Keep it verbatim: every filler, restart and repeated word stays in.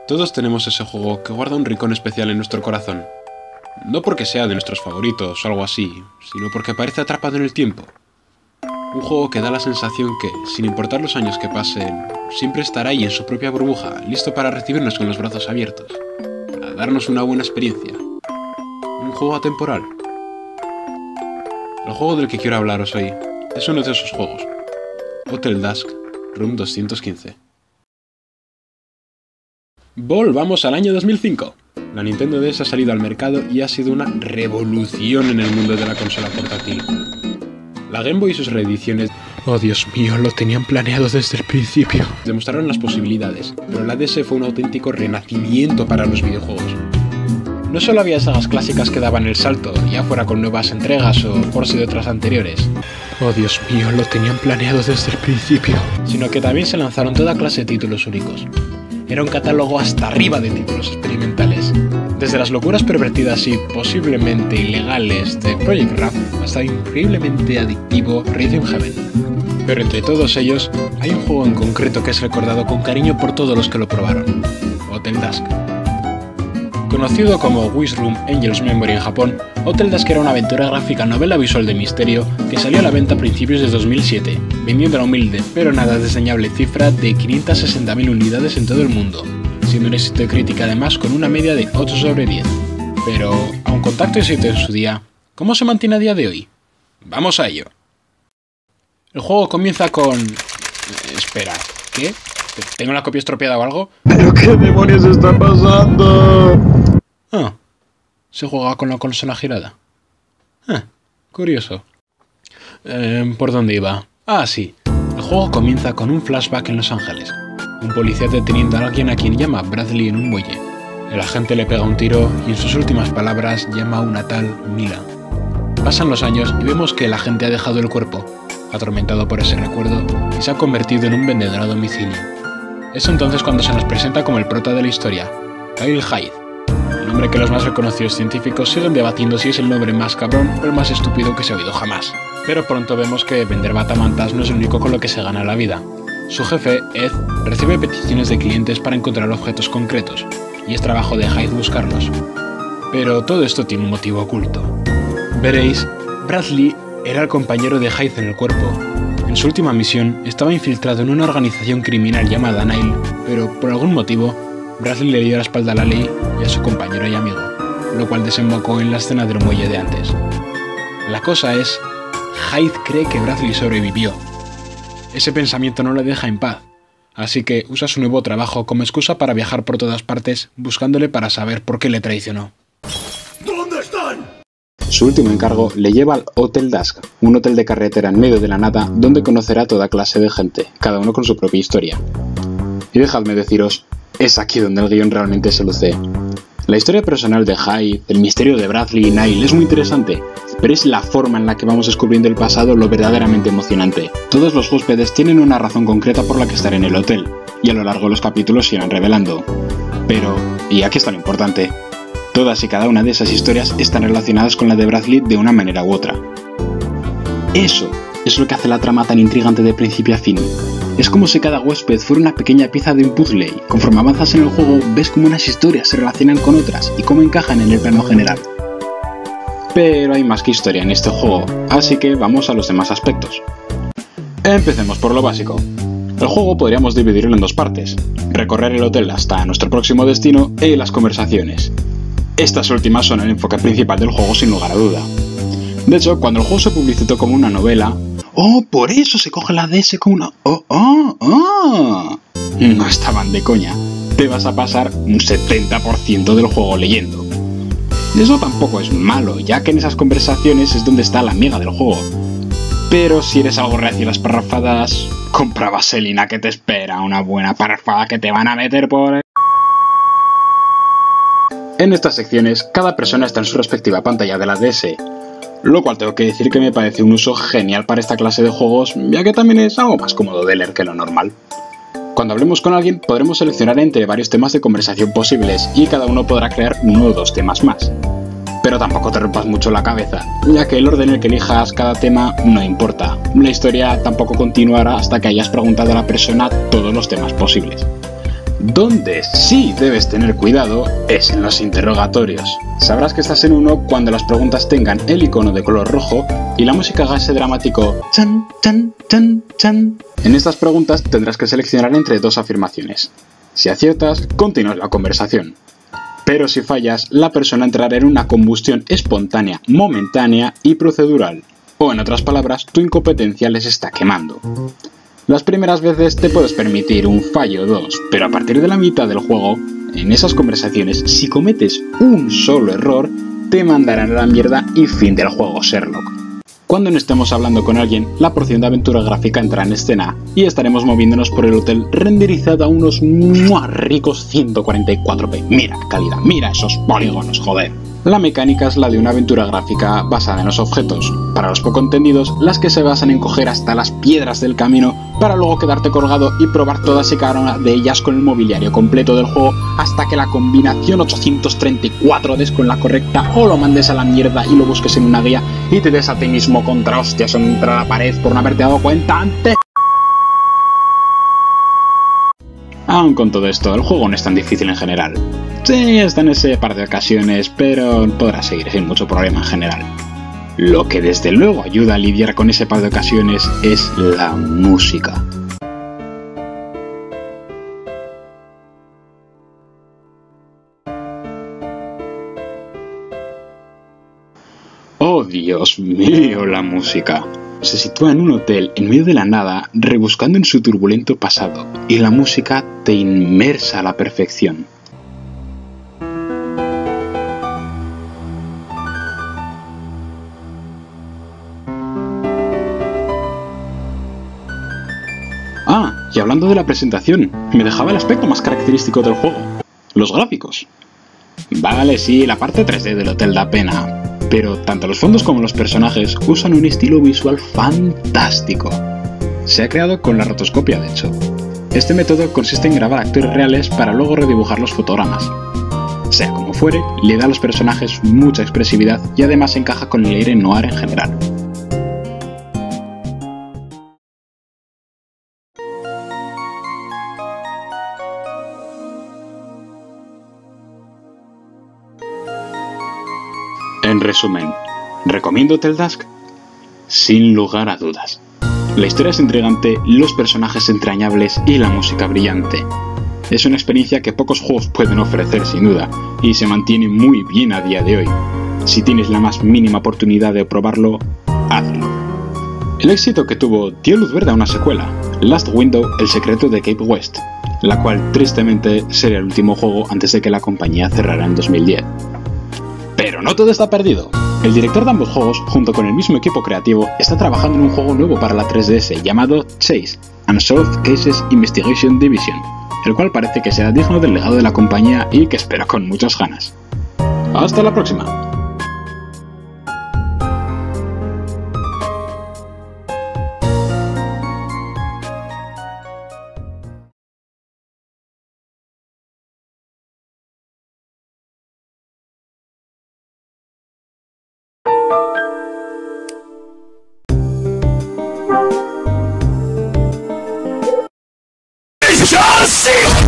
Todos tenemos ese juego que guarda un rincón especial en nuestro corazón. No porque sea de nuestros favoritos o algo así, sino porque parece atrapado en el tiempo. Un juego que da la sensación que, sin importar los años que pasen, siempre estará ahí en su propia burbuja, listo para recibirnos con los brazos abiertos, para darnos una buena experiencia. Un juego atemporal. El juego del que quiero hablaros hoy es uno de esos juegos. Hotel Dusk, Room doscientos quince. Volvamos al año dos mil cinco. La Nintendo D S ha salido al mercado y ha sido una revolución en el mundo de la consola portátil. La Game Boy y sus reediciones, oh Dios mío, lo tenían planeado desde el principio. Demostraron las posibilidades, pero la D S fue un auténtico renacimiento para los videojuegos. No solo había sagas clásicas que daban el salto, ya fuera con nuevas entregas o ports de otras anteriores, oh Dios mío, lo tenían planeado desde el principio, sino que también se lanzaron toda clase de títulos únicos. Era un catálogo hasta arriba de títulos experimentales, desde las locuras pervertidas y posiblemente ilegales de Project Raft hasta el increíblemente adictivo Rhythm Heaven. Pero entre todos ellos, hay un juego en concreto que es recordado con cariño por todos los que lo probaron: Hotel Dusk. Conocido como Wish Room Angel's Memory en Japón, Hotel Dusk era una aventura gráfica novela visual de misterio que salió a la venta a principios de dos mil siete, vendiendo la humilde pero nada desdeñable cifra de quinientas sesenta mil unidades en todo el mundo, siendo un éxito de crítica además con una media de ocho sobre diez. Pero, aun con tacto y éxito en su día, ¿cómo se mantiene a día de hoy? Vamos a ello. El juego comienza con... Espera, ¿qué? ¿Tengo la copia estropeada o algo? ¿Pero qué demonios está pasando? Ah, se juega con la consola girada. Ah, curioso. Eh, ¿Por dónde iba? Ah, sí. El juego comienza con un flashback en Los Ángeles. Un policía deteniendo a alguien a quien llama Bradley en un muelle. El agente le pega un tiro y en sus últimas palabras llama a una tal Mila. Pasan los años y vemos que el agente ha dejado el cuerpo, atormentado por ese recuerdo, y se ha convertido en un vendedor a domicilio. Es entonces cuando se nos presenta como el prota de la historia, Kyle Hyde, el nombre que los más reconocidos científicos siguen debatiendo si es el nombre más cabrón o el más estúpido que se ha oído jamás. Pero pronto vemos que vender batamantas no es lo único con lo que se gana la vida. Su jefe, Ed, recibe peticiones de clientes para encontrar objetos concretos, y es trabajo de Hyde buscarlos. Pero todo esto tiene un motivo oculto. Veréis, Bradley era el compañero de Hyde en el cuerpo. En su última misión estaba infiltrado en una organización criminal llamada Nile, pero por algún motivo Bradley le dio la espalda a la ley y a su compañero y amigo, lo cual desembocó en la escena del muelle de antes. La cosa es, Hyde cree que Bradley sobrevivió. Ese pensamiento no le deja en paz, así que usa su nuevo trabajo como excusa para viajar por todas partes buscándole para saber por qué le traicionó. ¿Dónde están? Su último encargo le lleva al Hotel Dusk, un hotel de carretera en medio de la nada donde conocerá a toda clase de gente, cada uno con su propia historia. Y dejadme deciros, es aquí donde el guión realmente se luce. La historia personal de Hyde, el misterio de Bradley y Nile es muy interesante, pero es la forma en la que vamos descubriendo el pasado lo verdaderamente emocionante. Todos los huéspedes tienen una razón concreta por la que estar en el hotel, y a lo largo de los capítulos se irán revelando. Pero, y aquí está lo importante, todas y cada una de esas historias están relacionadas con la de Bradley de una manera u otra. Eso es lo que hace la trama tan intrigante de principio a fin. Es como si cada huésped fuera una pequeña pieza de un puzzle y conforme avanzas en el juego ves cómo unas historias se relacionan con otras y cómo encajan en el plano general. Pero hay más que historia en este juego, así que vamos a los demás aspectos. Empecemos por lo básico. El juego podríamos dividirlo en dos partes: recorrer el hotel hasta nuestro próximo destino y las conversaciones. Estas últimas son el enfoque principal del juego sin lugar a duda. De hecho, cuando el juego se publicitó como una novela... ¡Oh, por eso se coge la D S como una... ¡Oh, oh, oh! No estaban de coña. Te vas a pasar un setenta por ciento del juego leyendo. Eso tampoco es malo, ya que en esas conversaciones es donde está la amiga del juego. Pero si eres algo reacio a las parrafadas, compra vaselina que te espera una buena parrafada que te van a meter por... En estas secciones, cada persona está en su respectiva pantalla de la D S, lo cual tengo que decir que me parece un uso genial para esta clase de juegos, ya que también es algo más cómodo de leer que lo normal. Cuando hablemos con alguien, podremos seleccionar entre varios temas de conversación posibles y cada uno podrá crear uno o dos temas más. Pero tampoco te rompas mucho la cabeza, ya que el orden en el que elijas cada tema no importa. La historia tampoco continuará hasta que hayas preguntado a la persona todos los temas posibles. Donde sí debes tener cuidado es en los interrogatorios. Sabrás que estás en uno cuando las preguntas tengan el icono de color rojo y la música haga ese dramático chan, chan, chan, chan. En estas preguntas tendrás que seleccionar entre dos afirmaciones. Si aciertas, continúas la conversación. Pero si fallas, la persona entrará en una combustión espontánea, momentánea y procedural. O en otras palabras, tu incompetencia les está quemando. Las primeras veces te puedes permitir un fallo o dos, pero a partir de la mitad del juego, en esas conversaciones, si cometes un solo error, te mandarán a la mierda y fin del juego, Sherlock. Cuando no estemos hablando con alguien, la porción de aventura gráfica entra en escena y estaremos moviéndonos por el hotel renderizado a unos muy ricos ciento cuarenta y cuatro p. Mira qué calidad, mira esos polígonos, joder. La mecánica es la de una aventura gráfica basada en los objetos, para los poco entendidos, las que se basan en coger hasta las piedras del camino para luego quedarte colgado y probar todas y cada una de ellas con el mobiliario completo del juego hasta que la combinación ochocientos treinta y cuatro des con la correcta o lo mandes a la mierda y lo busques en una guía y te des a ti mismo contra hostias contra la pared por no haberte dado cuenta antes. Aun con todo esto, el juego no es tan difícil en general. Sí, está en ese par de ocasiones, pero podrás seguir sin mucho problema en general. Lo que desde luego ayuda a lidiar con ese par de ocasiones es la música. ¡Oh, Dios mío, la música! Se sitúa en un hotel en medio de la nada, rebuscando en su turbulento pasado, y la música te inmersa a la perfección. Ah, y hablando de la presentación, me dejaba el aspecto más característico del juego, los gráficos. Vale, sí, la parte tres D del hotel da pena, pero tanto los fondos como los personajes usan un estilo visual fantástico. Se ha creado con la rotoscopia, de hecho. Este método consiste en grabar actores reales para luego redibujar los fotogramas. Sea como fuere, le da a los personajes mucha expresividad y además encaja con el aire noir en general. En resumen, ¿recomiendo Hotel Dusk? Sin lugar a dudas. La historia es intrigante, los personajes entrañables y la música brillante. Es una experiencia que pocos juegos pueden ofrecer sin duda, y se mantiene muy bien a día de hoy. Si tienes la más mínima oportunidad de probarlo, hazlo. El éxito que tuvo dio luz verde a una secuela, Last Window, el secreto de Cape West, la cual tristemente sería el último juego antes de que la compañía cerrara en dos mil diez. Pero no todo está perdido. El director de ambos juegos, junto con el mismo equipo creativo, está trabajando en un juego nuevo para la tres D S llamado Chase, Unsolved Cases Investigation Division, el cual parece que será digno del legado de la compañía y que espero con muchas ganas. ¡Hasta la próxima! Just see